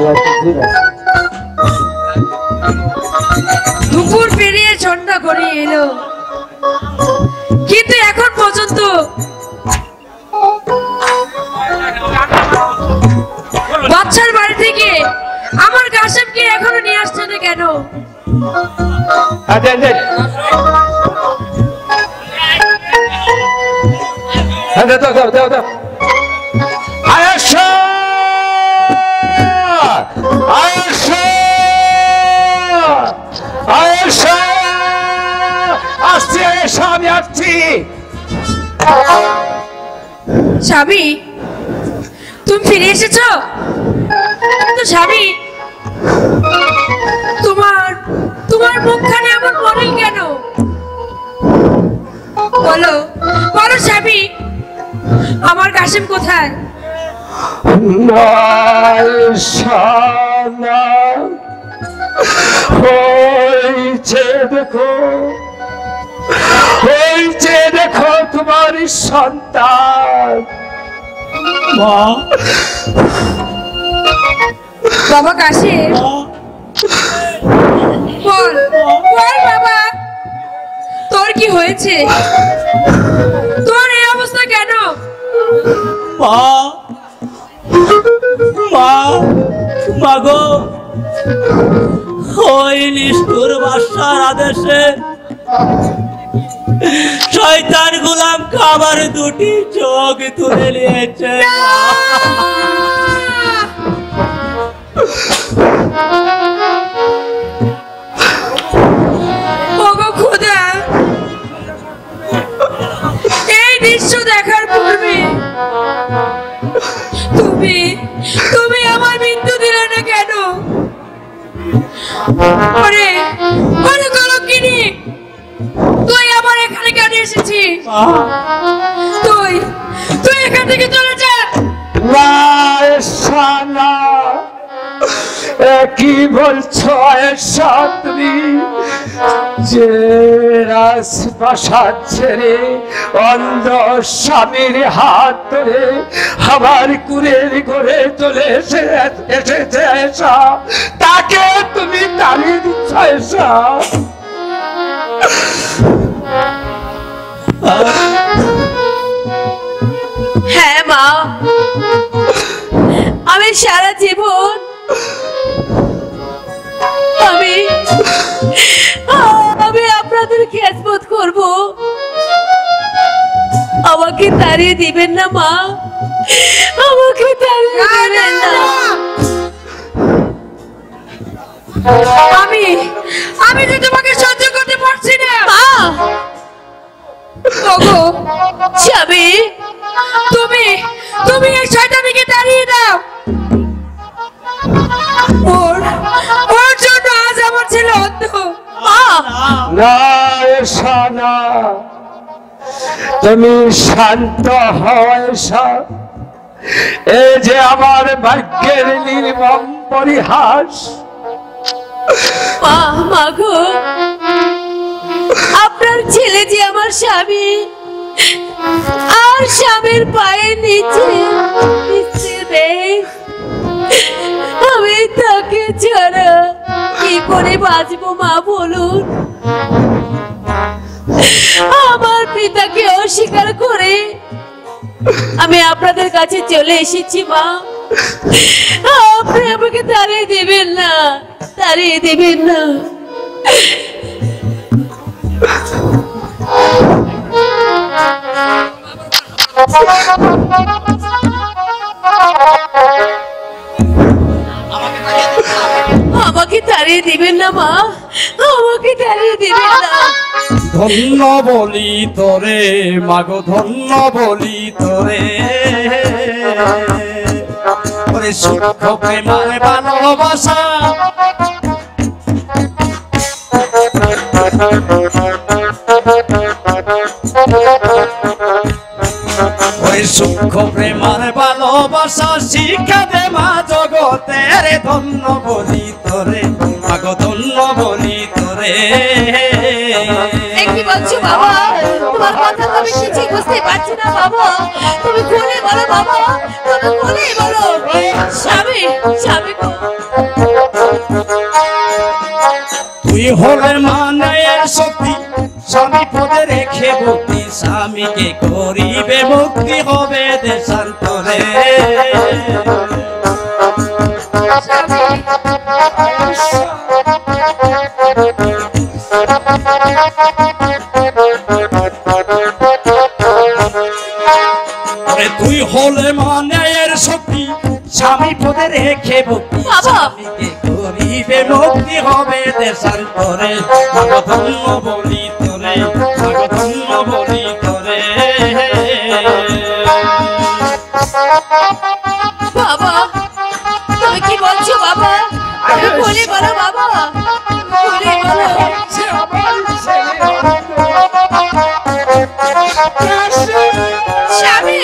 দুপুর পেরিয়ে সন্ধ্যা করে এলো, কিন্তু এখন পর্যন্ত বাচ্চার বাড়ি থেকে আমার কাশেমকে এখনো নিয়ে আসছে না কেন? স্বামী, তুমি ফিরে এসেছো? কিন্তু স্বামী, তোমার মুখখানে এমন মলিন কেন? বলো বলো স্বামী, আমার কাশেম কোথায়? দেখো, দেখো তোমার সন্তান। বাবা কাশেম, বল বল বাবা, তোর কি হয়েছে? তোর এই অবস্থা কেন? মাগো, ওই নিষ্ঠুর বাদশার আদেশে শয়তান গোলাম আমার দুটি চোখ তুলে নিয়েছে। ওগো খোদা, এই দৃশ্য দেখার পূর্বে তুমি আমার মৃত্যু দিলে না কেন? ওরে ওরে কলঙ্কিনী, তুই আমার এখানে কেন এসেছিস? তুই এখান থেকে চলে যা। কি বলছো আয়েশা তুমি? যে রাজপ্রাসাদ ছেড়ে অন্ধ স্বামীর হাত ধরে আমার কুরের ঘরে চলে এসেছে আয়েশা, তাকে তুমি তাড়িয়ে দিচ্ছ আয়েশা? হ্যাঁ মা, আমি সারা জীবন আমি আপনাদের খেদমত করব। আমাকে তাড়িয়ে দিবেন না মা, আমাকে তাড়িয়ে দিবেন না। আমি যে তোমাকে সহ্য করতে পারছি না মা। ওগো স্বামী, তুমি এই শয়তানিকে তাড়িয়ে দাও। ওর জন্য আজ আমার ছেলে অন্ধ। না এসা না, তুমি শান্ত হও এসা। এই যে আমার ভাগ্যের নির্মম পরিহাস। মা গো, আপনার ছেলে যে আমার স্বামী, আর স্বামীর পায়ের নিচে আমি তাকে ছাড়া কি করে বাঁচবো মা বলুন? আমার পিতাকে অস্বীকার করে আমি আপনাদের কাছে চলে এসেছি মা। আপনি আমাকে তাড়িয়ে দিবেন না, তাড়িয়ে দিবেন না। আমাকে তাড়িয়ে দিবেন না মা, আমাকে তাড়িয়ে দিবেন না। ধন্য বলি তোরে মাগো, ধন্য বলি তোরে, ওরে সূক্ষ্ম প্রেমের ভালোবাসা ওই সূক্ষ্ম প্রেমের ভালোবাসা শিক্ষা দে মা জগতে। রে ধন্য বলি তোরে মাগো, ধন্য বলি তোরে। কি বলছো বাবা? তোমার কথা তো আমি কিছুই বুঝতে পারছি না বাবা। তুমি খুলে বলো বাবা, তুমি খুলে বলো। স্বামী, স্বামী গো। তুই হলে মানের শক্তি, স্বামী পদে রেখে ভক্তি, স্বামীকে করিবে মুক্তি হবে দেশান্তরে। তুই হলে মানের শক্তি, স্বামী পদে রেখে ভক্তি, স্বামীকে করিবে মুক্তি হবে দেশান্তরে। ধন্য বলি তোরে, ধন্য বলি তোরে। বাবা তুমি কি বলছো বাবা? তুমি খুলে বলো বাবা, খুলে বলো। স্বামী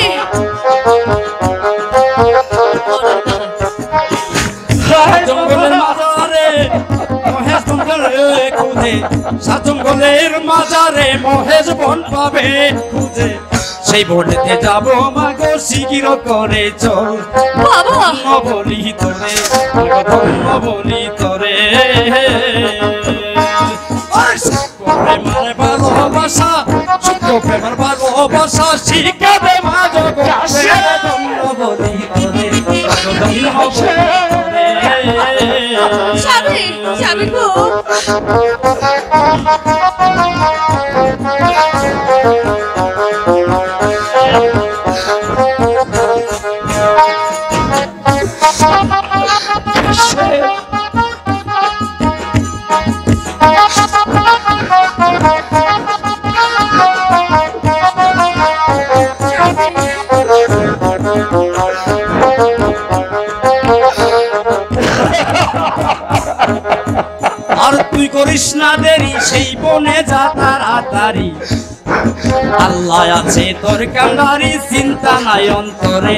জঙ্গলের মাজারে মহেশ খুঁজে, জঙ্গলের মাজারে মহেশ বন পাবে খুঁজে, সেই বনেতে যাব মাগো শিগির করে চল। বাবা ধন্য বলি তোরে, ধন্য বলি তোরে। প্রেমার ভালোবাসা, শুদ্ধ প্রেমার ভালোবাসা শিখাবে মা জগতে। ধন্য বলি তোরে, ধন্য বলি তোরে। স্বামী, স্বামী গো। আর তুই করিস না দেরি, সেই বনে যা তাড়াতাড়ি, আল্লাহ আছে তোর কান্ডারি, চিন্তা নাই অন্তরে।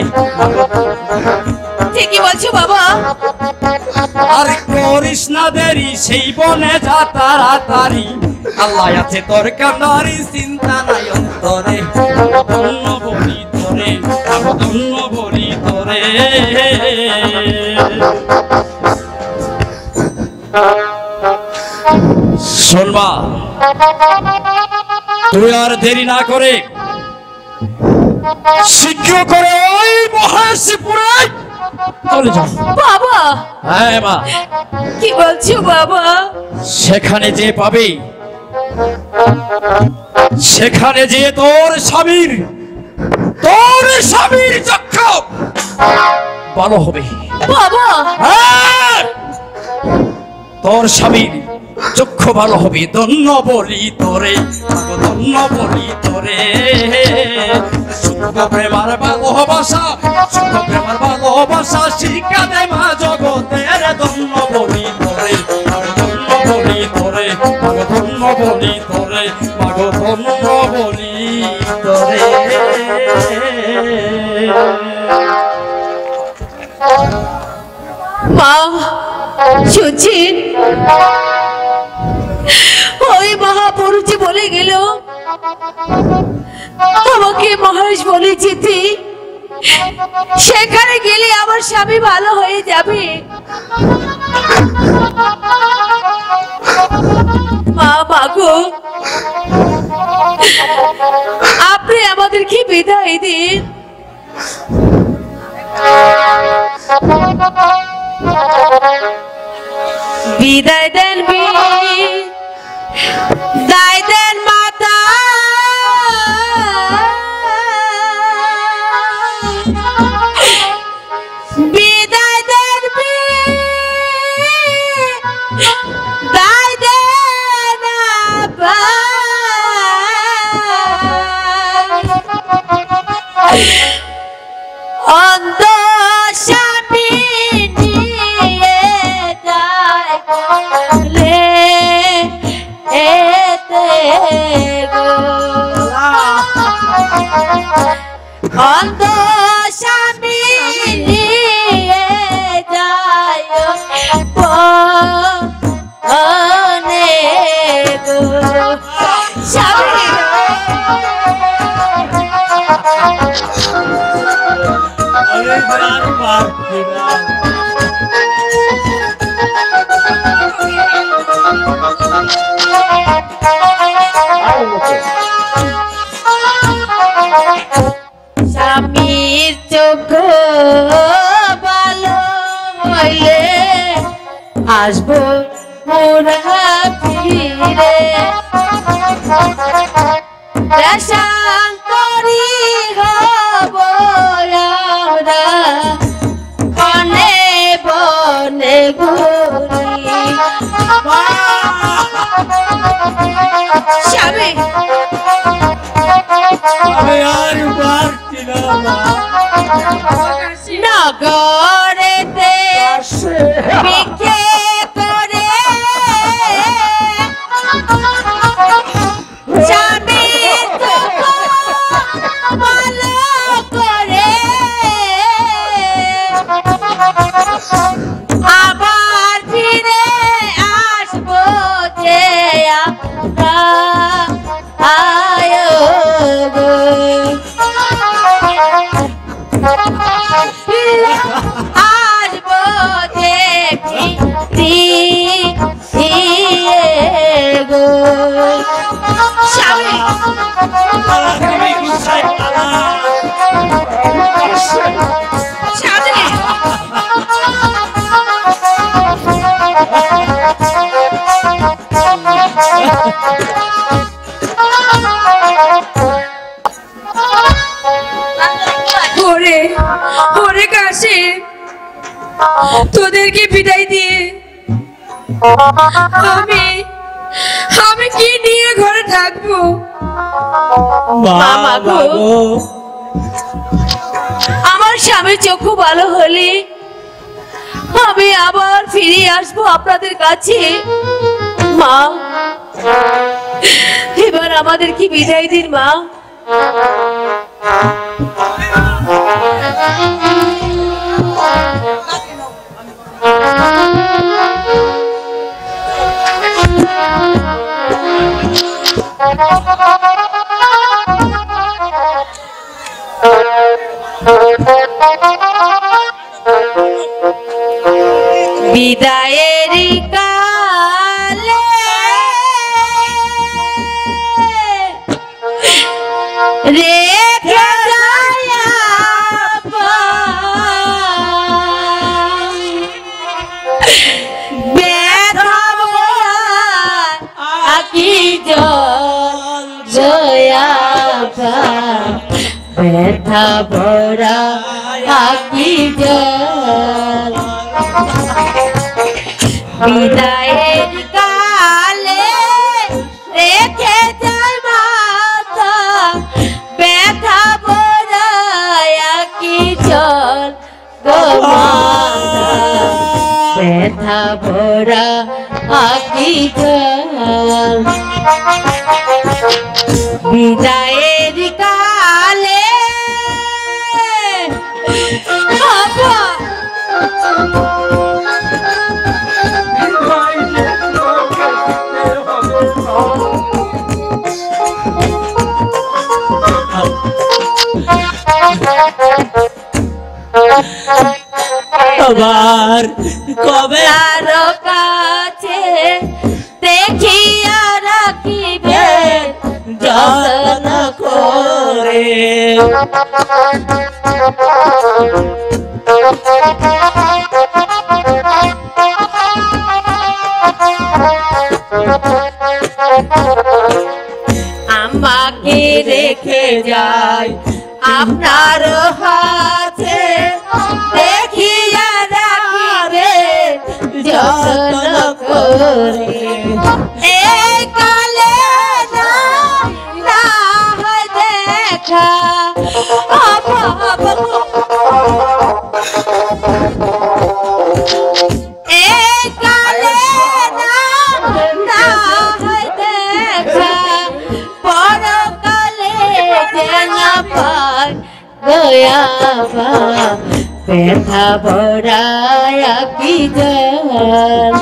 ঠিকই বলছো বাবা। আর করিস না দেরি, সেই বনে যা তাড়াতাড়ি, আল্লাহ আছে তোর কান্ডারি, চিন্তা নাই অন্তরে। ধন্য বলি তোরে, ধন্য বলি তোরে। শোনবা, তুই আর দেরি না করে শীঘ্র করে ওই মহেশপুরে চলে যা। বাবা হ্যাঁ মা, কি বলছো বাবা? সেখানে যে পাবে, সেখানে যে তোর স্বামীর চক্ষ ভালো হবে। বাবা হ্যাঁ, তোর স্বামীর চক্ষু ভালো হবে। ধন্য বলি তোরে, ধন্য বলি তোরে। শুদ্ধ প্রেমার ভালোবাসা, শুদ্ধ প্রেমার ভালোবাসা শিক্ষা দে মা জগতের। ধন্য বলি তোরে, ধন্য বলি তোরে, ধন্য বলি তোরে, মাগো ধন্য বলি তোরে। মা শুনছেন? ওই মহাপুরুষ বলে গেল আমাকে মহেশ বলে যেতে, সেখানে গেলে আমার স্বামী ভালো হয়ে যাবে। মা মাগো, আপনি আমাদেরকে বিদায় দিন। বিদায় দেন, বিদায় দেন মাতা, বিদায় দেন, বিদায় দেন আব্বা। অন্ধ স্বামী নিয়ে যায় এতে अरे यार पारছি না স্বামীর চোখ ভালো হইলে আসবো মোরা ফিরে দেশান্তরী হব আমরা বনে বনে ঘুরি স্বামী अरे यार पारছি না নগরেতে ভিক্ষে করে স্বামীর চোখ ভালো করে আবার ফিরে আসবো যে আমরা আয়ো গো আসবো দেখি গো স্বামী তুমি গুছাই পালা স্বামী ওরে ওরে কাশি তোদেরকে বিদায় দিয়ে আমি আমি কি নিয়ে ঘরে থাকবো মামা গো আমার স্বামীর চক্ষু ভালো হলে আমি আবার ফিরে আসবো আপনাদের কাছে মা এবার আমাদের কি বিদায় দিন মা বিদায়ের কালে রেখে যায় ব্যথা আকি জয়া ব্যথা ভরা আকি জল বিদায়ের কালে রেখে যায় মাতা ব্যথা ভরায়া কি জল গো মাতা ব্যথা ভরা আকি জল বিদায়ের কালে বাবা আবার কবে তার কাছে দেখিয়া রাখিবেন যত্ন করে আমাকে রেখে যায় আপনার হাতে দেখিয়া রাখিবেন যত্ন করে এই কালে না হয় দেখা এই কালে না হয় দেখা পরকালে যেন পায় গয়া ব্যথা ভরায়া কি জল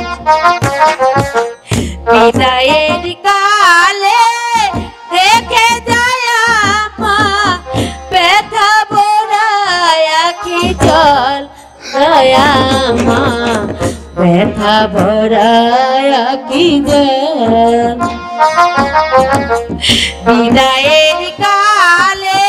বিদায়ের কালে রেখে যায় মা ব্যথা ভরায় কি দেন বিদায়ের কালে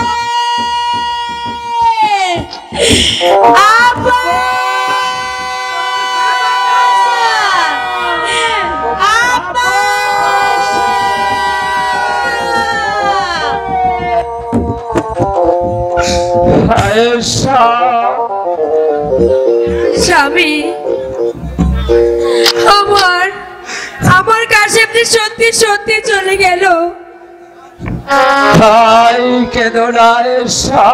আয়েশা স্বামী, আমার আমার কাছে সত্যি সত্যি চলে গেল। ভাই কেন না আয়েশা,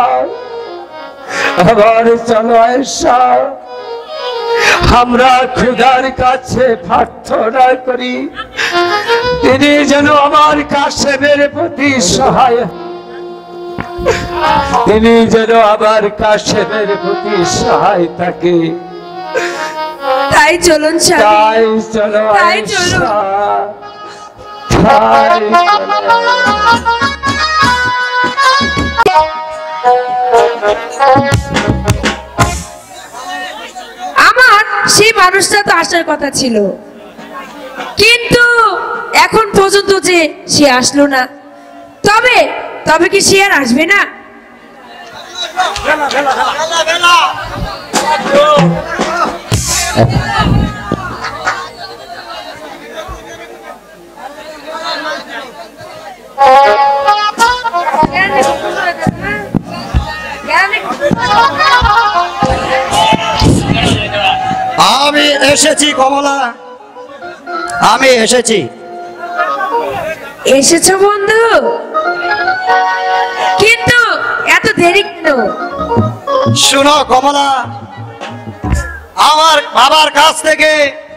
আবার চলো আয়েশা, আমরা খোদার কাছে প্রার্থনা করি তিনি যেন আমার কাশেমের প্রতি সহায়, তিনি যেন আমার কাশেমের প্রতি সহায় থাকে। তাই চলুন স্বামী, তাই চলো তাই চলো। আয়েশা, তাই আমার সেই মানুষটা তো আসার কথা ছিল, কিন্তু এখন পর্যন্ত যে সে আসলো না। তবে তবে কি সে আর আসবে না? আমি এসেছি কমলা, আমি এসেছি। এসেছো বন্ধু, কিন্তু এত দেরি কেন? শুনো কমলা, আমার বাবার কাছ থেকে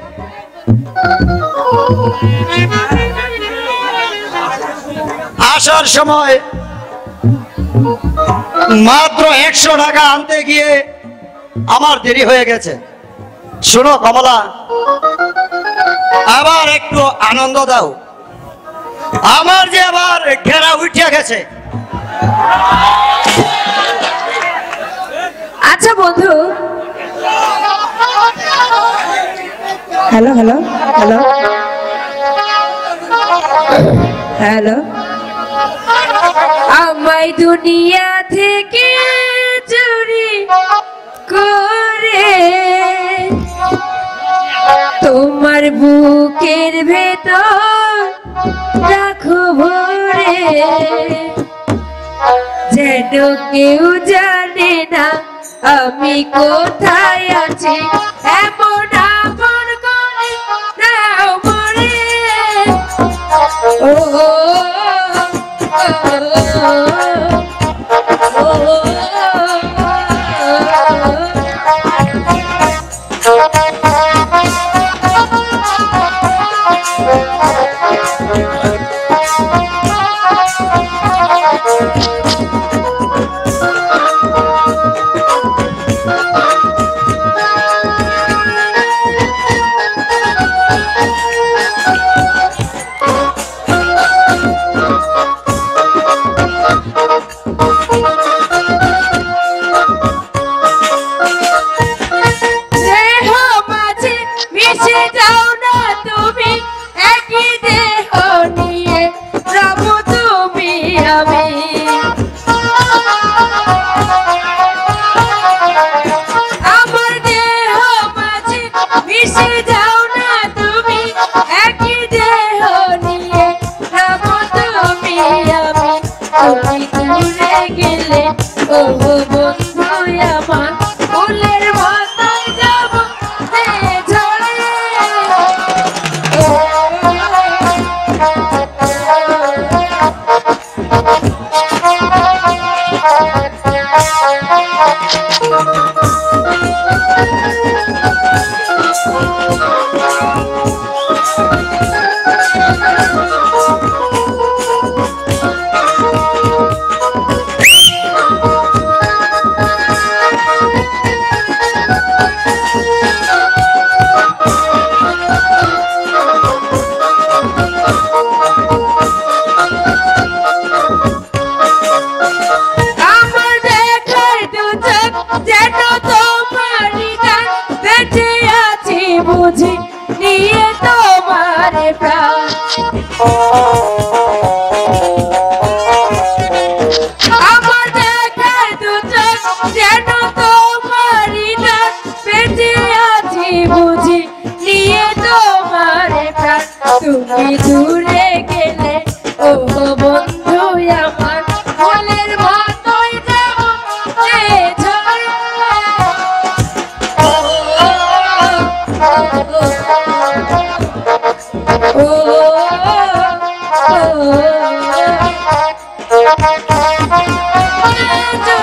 আসার সময় মাত্র 100 টাকা আনতে গিয়ে আমার দেরি হয়ে গেছে। শুনো কমলা, আবার একটু আনন্দ দাও, আমার যে আবার ঘেরা উঠিয়া গেছে। আচ্ছা বন্ধু, হ্যালো হ্যালো হ্যালো হ্যালো, আমায় দুনিয়া থেকে চুরি করে তোমার বুকের ভেতর রাখো ভরে, যেন কেউ জানে না আমি কোথায় আছি, এমন আপন করে নাও মরে। ও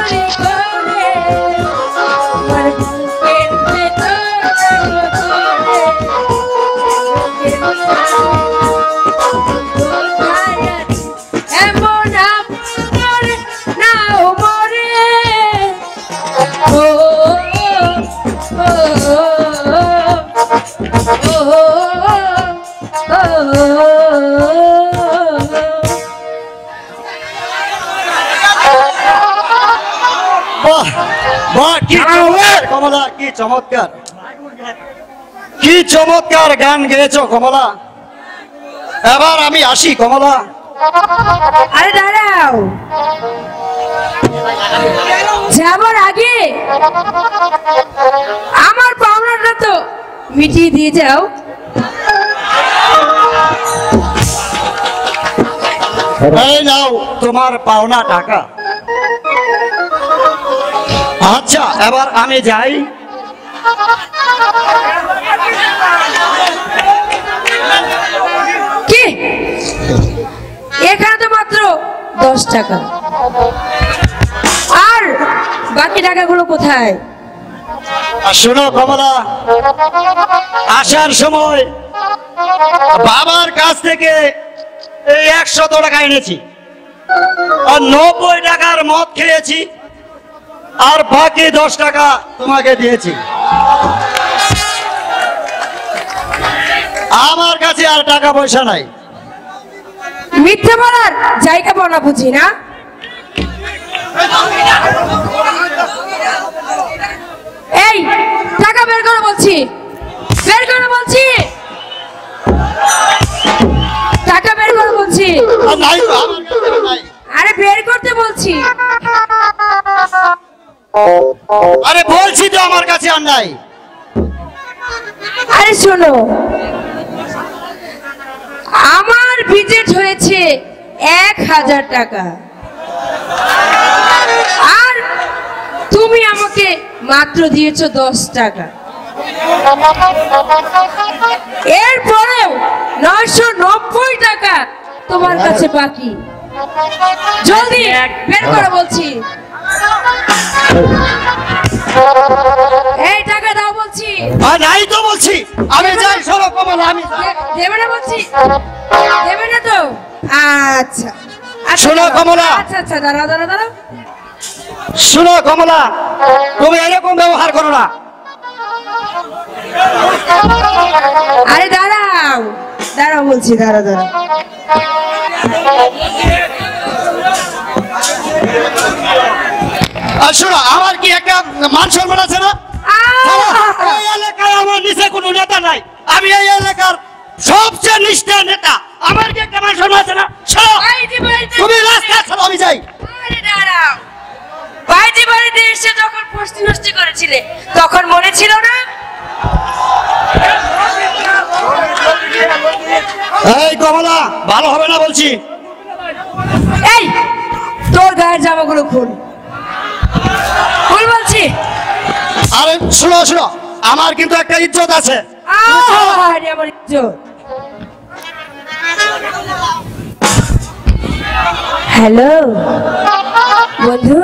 চুরি করে আমার বুকের ভেতর করে এমন আপনার নাও মরে ও বাহ বাহ, কি চমৎকার কমলা, কি চমৎকার, কি চমৎকার গান গেয়েছো কমলা। এবার আমি আসি কমলা। আরে দাঁড়াও, যাবার আগে আমার পাওনাটা তো মিটিয়ে দিয়ে যাও। এই নাও তোমার পাওনা টাকা। আচ্ছা এবার আমি যাই। কি এখানে তো মাত্র 10 টাকা, আর বাকি টাকাগুলো কোথায়? আর শোনো কমলা, আসার সময় বাবার কাছ থেকে এই 100 টাকা এনেছি, আর 90 টাকার মদ খেয়েছি, আর বাকি 10 টাকা তোমাকে দিয়েছি। আমার কাছে আর টাকা পয়সা নাই। মিথ্যে বলার জায়গা বলা বুঝি না। এই টাকা বের করে বলছি, বের করে বলছি, টাকা বের করে বলছি। আর নাই তো, আমার কাছে নাই। আরে বের করতে বলছি। আরে বলছি তো আমার কাছে আর নাই। আরে শোনো, আমার বাজেট হয়েছে 1000 টাকা, আর তুমি আমাকে মাত্র দিয়েছো 10 টাকা। এরপরেও 990 টাকা তোমার কাছে বাকি। জলদি বের করে বলছি। এই টাকা দাও বলছি। আর নাই তো বলছি, আমি যাই। শোনো কমলা, আমি যাই। দেবে না বলছি, দেবে না তো? আচ্ছা আচ্ছা, শোনো কমলা। আচ্ছা আচ্ছা, দাঁড়াও দাঁড়াও দাঁড়াও। শোনো কমলা, তুমি এরকম ব্যবহার করো না। আরে দাঁড়াও দাঁড়াও বলছি, দাঁড়াও দাঁড়াও। আর শোনো, আমার কি একটা মান সম্মান আছে না? এই এলাকায় আমার নিচে কোনো নেতা নাই, আমি এই এলাকার সবচেয়ে নিষ্ঠা নেতা। আমার কি একটা মান সম্মান আছে না? শোনো, তুমি রাস্তায় চলো, আমি যাই। আরে দাঁড়াও, বাইজি বাড়িতে এসে যখন প্রশ্ন নষ্টি করেছিলে তখন মনে ছিল না? এই কমলা, ভালো হবে না বলছি। এই তোর গায়ের জামাগুলো খুল, খুল বলছি। আরে শোনো শোনো, আমার কিন্তু একটা ইজ্জত আছে। আরে আমার ইজ্জত। হ্যালো বন্ধু,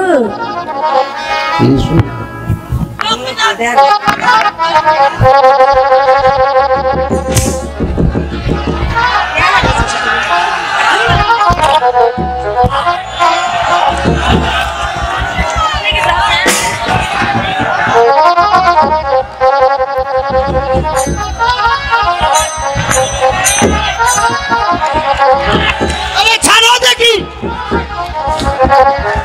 আরে ছাড়ো দেখি।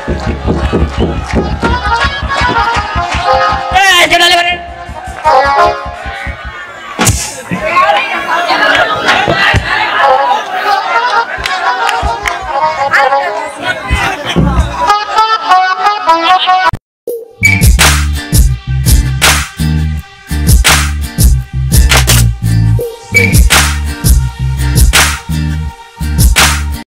এই যে ডালে